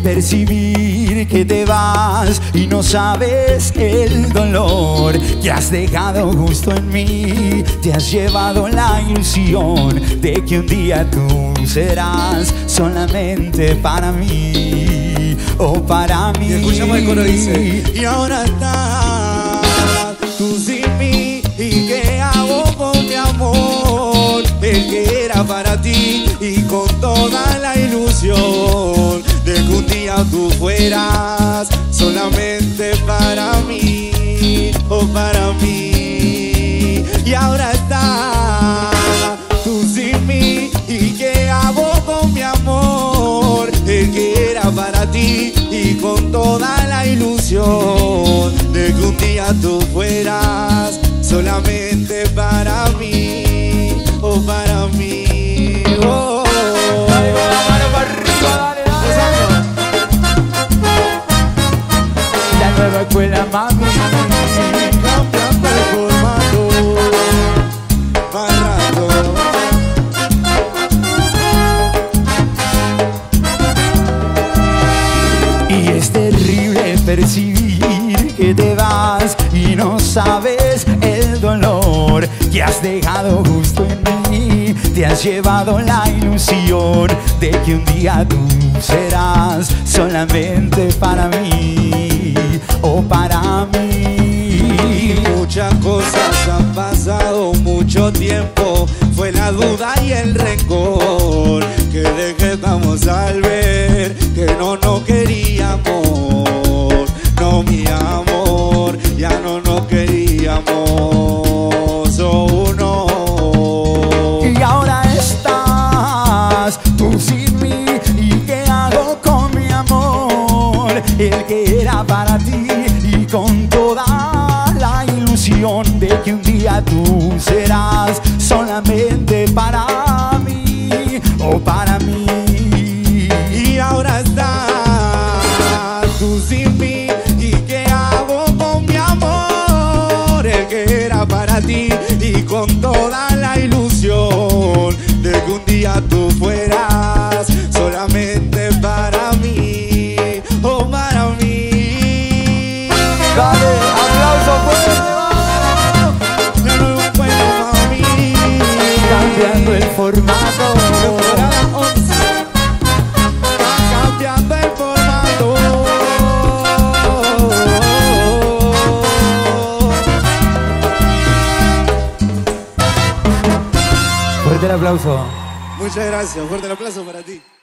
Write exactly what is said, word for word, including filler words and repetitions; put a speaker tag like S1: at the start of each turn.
S1: percibir que te vas y no sabes el dolor que has dejado justo en mí. Te has llevado la ilusión de que un día tú serás solamente para mí, o para mí.
S2: Y escuchamos el coro, dice:
S3: y ahora estás tú sin mí, ¿y qué hago con mi amor? El que era para ti, y con toda la ilusión de que un día tú fueras solamente para mí, o para mí. Y ahora estás tú sin mí, ¿y qué hago con mi amor? El que era para ti, y con toda la ilusión de que un día tú fueras solamente para mí, o para mí. Oh,
S1: Dale con la mano para arriba, dale, dale. La nueva escuela, mami.
S3: Cambiando el formato más rato.
S1: Y es terrible percibir que te vas y no sabes el dolor que has dejado justo en mí. Te has llevado la ilusión de que un día tú serás solamente para mí, o para mí.
S3: Muchas cosas han pasado, mucho tiempo, fue la duda y el rencor que dejamos al ver que no nos queríamos. No, mi amor, ya no nos queríamos. Oh, no.
S1: Y ahora estás tú sin mí, ¿y qué hago con mi amor? El que era para ti, y con toda la ilusión de que un día tú serás solamente para mí, o para mí.
S3: Y ahora estás tú sin mí, ¿y qué hago con mi amor? El que era para ti, y con toda la ilusión de que un día tú fueras solamente para mí, o para mí.
S1: Dale, aplauso fuerte, vamos.
S3: Ya no puedo, mami.
S1: Cambiando el formato.
S3: Temporada once. Cambiando el formato.
S1: Fuerte el aplauso.
S3: Muchas gracias, fuerte el aplauso para ti.